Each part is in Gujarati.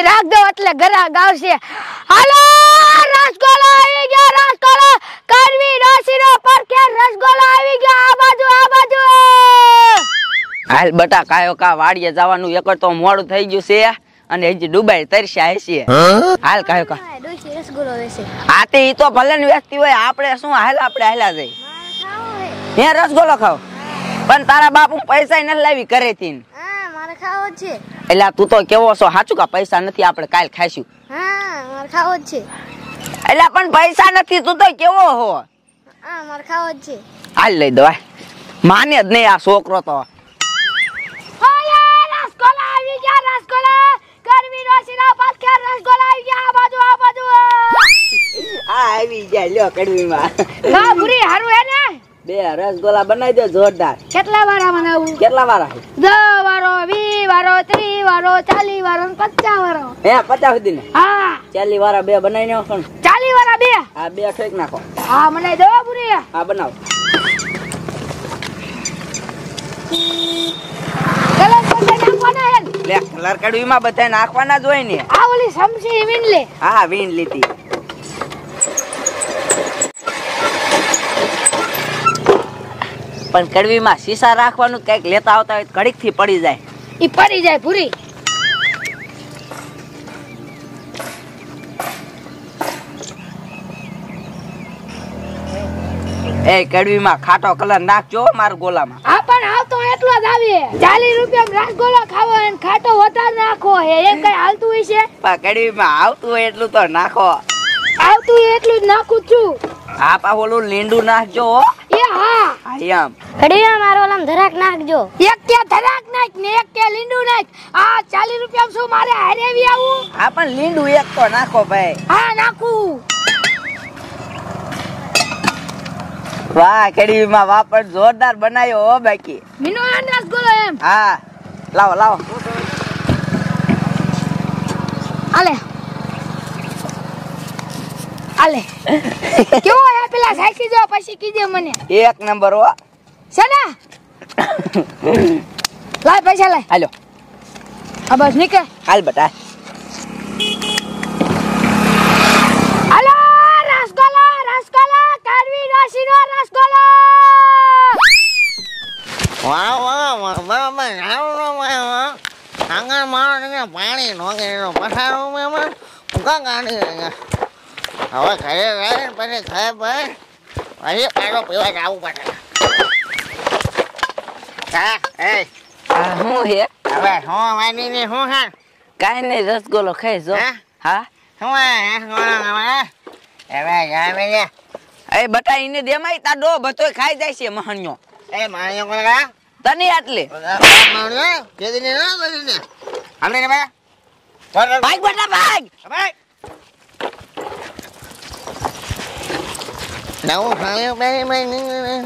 ઈ રાખ દો એટલે ગ્રાહક આવશે. હાલો રસગોલો આવી ગયો, રસગોલો કરવી ડોશીનો પરખે રસગોલો આવી ગયો. આ બાજુ હાલ બટા કાયો કા વાડીએ જવાનું એક તો મોડું થઈ ગયું છે અને હજી ડુબાઈ તરસ્યા હશે. હાલ કાયો કા ડોશી રસગોલો વેચે. આ તે ઈ તો ભલે ને વેચતી હોય, આપણે શું આપણે હાલા જઈ હે રસગોલો ખાવ. પણ તારા બાપુ પૈસા ન લાવી કરે તીન. હા મારે ખાવો છે. એટલે તું તો કેવો છો સાચું કા પૈસા નથી આપણે કાલ ખાઈશું. હા મારે ખાવો છે. એટલે પણ પૈસા નથી તું તો કેવો હો. હા મારે ખાવો છે. હાલ લઈ દો માને જ નહીં આ છોકરો તો. રસગોલા આવી ગયા, રસગોલા કરવી ડોશીના પરખે રસગોલા આવી ગયા. આ બાજુ આ આવી જાય લ્યો કડવીમાં. ના પૂરી હારું હે ને? બે રસગોલા બનાવી દો જોરદાર. કેટલા વાળા બનાવું? કેટલા વાળા? 10 વાળો, 20 વાળો, 30 વાળો, 40 વાળો, 50 વાળો. હે 50 સુધી ને? હા 40 વાળા બે બનાવી નાખો. 40 વાળા બે? હા બે ઠેક નાખો. હા બનાવી દો પૂરી. હા બનાવો. કલર બધા નાખવાના હે? લે કલર કડવીમાં બધા નાખવાના જ હોય ને. આ ઓલી સમસી વીન લે. હા વીન લીધી. પણ કડવીમાં સીસા રાખવાનું કઈક લેતા આવતા હોય ઘડીક થી પડી જાય. ઈ પડી જાય પૂરી. એ કડવીમાં ખાટો કલર નાખજો મારા ગોલામાં. આ પણ આવતો એટલો જ આવે. 40 રૂપિયા રસગોલો ખાવો અને ખાટો વધારે નાખો હે એમ કઈ હાલતું હોય છે? પણ કડવીમાં આવતું હોય એટલું તો નાખો. આવતું હોય એટલું જ નાખું છું. હા પા ઓલું લીંડું નાખજો. એ હા આયમ કડીયા મારો ઓલામ ધરાક નાખજો. એક કે ધરાક નાખ ને એક કે લીંડું નાખ. આ 40 રૂપિયા શું મારે હારેવી આવું? હા પણ લીંડું એક તો નાખો ભાઈ. હા નાખું. વાહ કડવીમાં વાપર જોરદાર બનાવ્યો હો બાકી. મીનો રસગોલો એમ. હા લાવો લાવો. આલે આલે કેવો હે પેલા સાઈસી જો પછી કીજે મને. એક નંબર હો. સના લાય પૈસા લાય. હાલો આ બસ નીકળ. હાલ બટા. હાલો રસગોલો રસગોલો કરવી ડોશીનો રસગોલો. વાહ વાહ બરાબર આગળ મારો પાણી નોકરીનો પસારો એમાં ઉકા કાઢી હવે ઘરે રહે પછી ખાય ભાઈ પછી પાડો પીવા જવું પડે. હા એ હું હે હવે શું વાંધી ને શું હા કાઈ નહીં રસગોલો ખાઈ જો. હા શું હવે જામે ને એ બટા ઈને દેમાય તા ડો બતોય ખાઈ જાય છે મહણ્યો. એ માણ્યો કોણ તને આટલે માણ્યો કેદી ને ના કરી ને આપણે ને ભાઈ ભાગ બટા ભાગ. ભાઈ નવું ખાયું બેરી મેં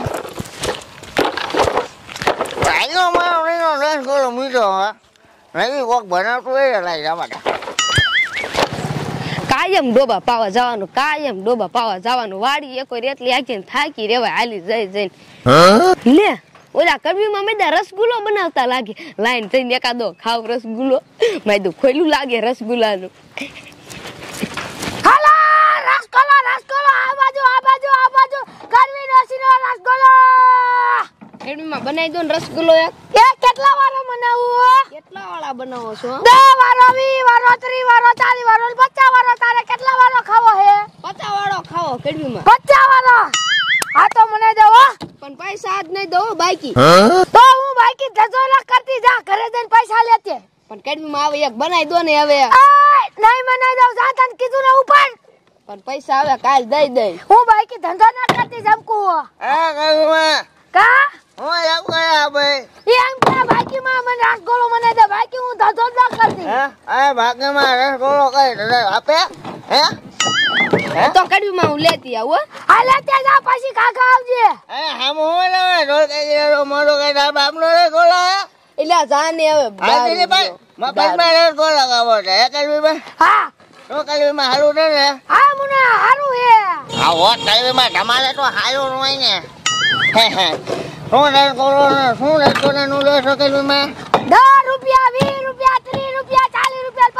ભાઈઓ મારો રસગોલો મીઠો નવી કોક બનાવતું હોય લાઈ જવા. કાયમ ડોબા પાવા જવાનું, કાયમ ડોબા પાવા જવાનું. વાડી એકો રેતલી આખી થાકી રેવાય હાલી જઈ જઈને. લે ઓલા કડવીમાં મેદા રસગુલ્લો બનાવતા લાગે. લાઈન જઈને એકાદો ખાવ રસગુલ્લો. મેદું ખોયલું લાગે રસગુલ્લાનું. હાલો રસગુલ્લો રસગુલ્લો આ બાજુ કડવી ડોશીનો રસગુલ્લો. કડવીમાં બનાવી દો ને રસગુલ્લો એક. એ કેટલા વાળો બનાવું? કેટલા વાળા બનાવો છો? 10 વાળો, 20 વાળો, 30 વાળો, 40 વાળો, 50 વાળો. તારે કેટલા વાળો ખાવો હે? 50 વાળો ખાવો કડવીમાં. 50 વાળો. હા તો મને દેવો. પણ પૈસા આજ નહીં દો બાકી. તો હું બાકી ધજોલા કરતી જા ઘરે જઈને પૈસા લેતે. પણ કડવીમાં આવે એક બનાવી દો ને હવે. નહીં બનાવી દઉં જા તને કીધું ને ઉપર. પણ પૈસા આવે કાલ દઈ દઈ. હું બાકી ધંધો ના કરતી જમકુ. એ કયું કા હું એમ કયા ભાઈ એમ કે બાકીમાં મને રસગોલો મને દે. બાકી હું ધંધો ના કરતી. હે બાકીમાં રસગોલો કઈ આપે હે તો કડવીમાં હું લેતી આવું. આ લેતી જા પછી કાકા આવજે. હે હમ હું લેવે રોજ કે મોડો કે બાપનો રસગોલો એટલે જાને હવે બાકી ભાઈ મફતમાં રસગોલો ખાવો છે હે કડવીમાં. હા તો કડવીમાં હારું ને હા મને હારું હે. આ હોત કડવીમાં તમારે તો હારું હોય ને હે હે શું રસગોલો શું રસગોલો નું લેશો કડવીમાં? 10 રૂપિયા, 20 રૂપિયા, 30 રૂપિયા, 40 રૂપિયા, 50 રૂપિયા.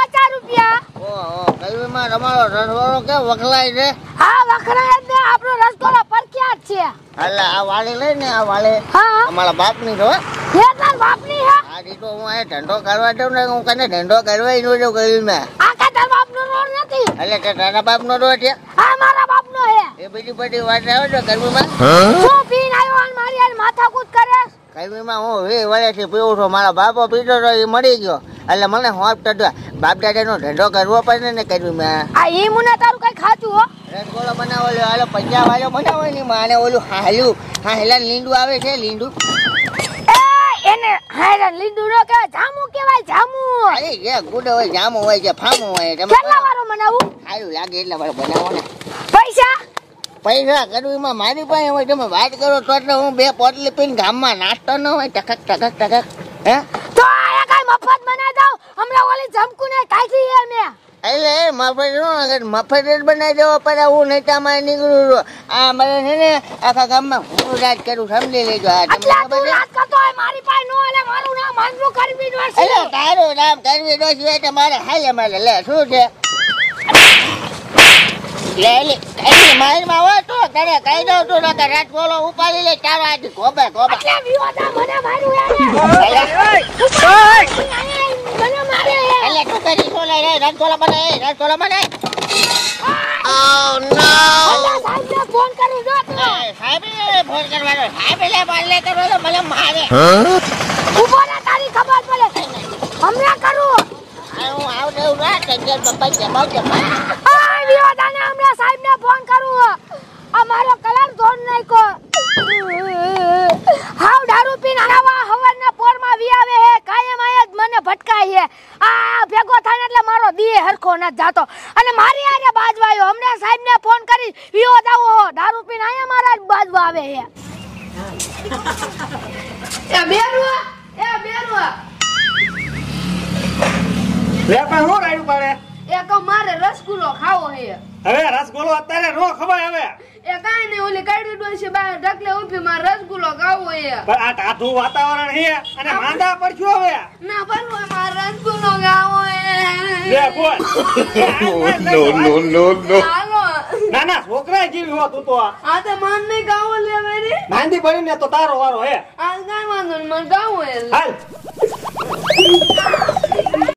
રૂપિયા. ઓહો કલવીમાં તમારો રસગોળો કે વખલાય છે? હા વખરાય જ ને, આપણો રસગોળો પ્રખ્યાત છે. એટલે આ વાળી લઈને આ વાળી હા અમારા બાપની છો. હે તાર બાપની હે? આ દીતો હું આ ધંધો કરવા દઉં ને હું કને ધંધો કરવા નો જો કલવીમાં. આ કે તાર બાપનો રોડ નથી. એટલે તે તારા બાપનો રોડ છે? આ મારા બાપનો હે. એ બીજી બધી વાત આવે છે કલવીમાં. શું પીને આવ્યો અને મારી હાલ માથાકૂટ કરે? કલવીમાં હું 20 વર્ષથી પીવું છું. મારા બાપો પીતો તો એ મરી ગયો એટલે મને હોપ તો બાપ દાદાનો ધંધો કરવો પડે ને કલવીમાં. આ ઈ મુને તારું કઈ ખાતું હો? રસગોળો બનાવો લ્યો હાલો પંજાબ વાળો બનાવો ને માને ઓલું હાલ્યું હા હેલા લીંડું આવે છે લીંડું. એ એને હાયરન લીંડુ નો કહેવાય, જામુ કહેવાય જામુ. અરે જે ગુડ હોય જામું હોય કે ફામું હોય તમે કેટલા વારો બનાવું? સારું લાગે એટલા વાળો બનાવો ને. પૈસા? પૈસા કડવીમાં મારી પાસે હોય તમે વાત કરો તો એટલે હું 2 પોટલી પીને ગામમાં નાસ્તો ન હોય ટકક ટકક ટકક હે તો આ કઈ મફત બનાવી દઉં? હમણાં ઓલી જમકુને કાઢી હે મેં. એટલે મફત જ બનાવી દેવો પડે. હું નેતામાં નીકળું છું. આ મને છે ને આખા ગામમાં હું રાજ કરું સમજી લેજો. આ તમને એટલે ખબર તું છે? રાત કરતો હોય મારી પાસે નો એટલે મારું નામ માનવું કરવી જ એટલે પડશે. તારું નામ કરવી દો છે એટલે મારે હાલે મારે લે શું છે લે લે કઈ મારમાં હોય તો તને કહી દઉં તું નકર રાજગોળો ઉપાડી લે તારો આજી ગોબે ગોબે. એટલે વિવાદા મને માર્યું એને. મને મારે હે. એટલે તું કરી શું લઈ રે રાજગોળો બનાય રાજગોળો બનાય. અલ્યા સાહેબને ફોન કરું જો તું. સાહેબે ફોન કરવાનો સાહેબે લે બોલે કરો તો મને મારે. ઉભો રે તારી ખબર પડે. હમણાં કરું. હું આવ દેવું ના ટેન્શન પપ્પા કે બહુ કે આ વિવાદાને હમણાં સાહેબને ફોન કરું. આ મારો કલર ધોન નાખ્યો. હાવ દારૂ પીને આવા હવનના પોરમાં વી આવે હે કાયમ આયા જ મને ભટકાય હે. આ ભેગો થાય એટલે મારો દીએ હરખો ન જાતો અને મારી આરે બાજવાયો. હમણાં સાહેબને ફોન કરી વિવાદ આવો દારૂ પીને આયા મારા જ બાજવા આવે હે. એ બેરવા લે પણ હું રાડ્યું પાડે? એ કહો મારે રસગુલ્લો ખાવો હે. હવે રસગોળો અત્યારે નો ખવાય હવે. એ કાઈ નહીં ઓલી કાઢી ડોસી બહાર ઢકલે ઊભી મારે રસગુલ્લો ખાવો હે. પણ આ ટાઢું વાતાવરણ છે અને માંદા પડશું હવે. ના બનવો મારે રસગુલ્લો ખાવો હે. લે બોલ. No. હાલો ના ના છોકરા જેવી હો તું તો. આ તો મન નહીં ખાવો લે મેરી. માંદી પડી ને તો તારો વારો હે. આ કાઈ વાંધો નહીં મને ખાવો હે. હાલ